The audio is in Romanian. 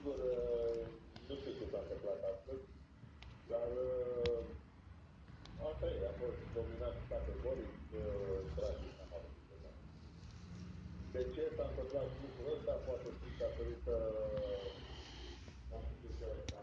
sigur, nu știu ce s-a întâmplat astăzi, dar asta e, a fost dominat categoric Draghi, n-am avut nicio șansă. De ce s-a întâmplat lucrul ăsta? Poate fi datorită faptului că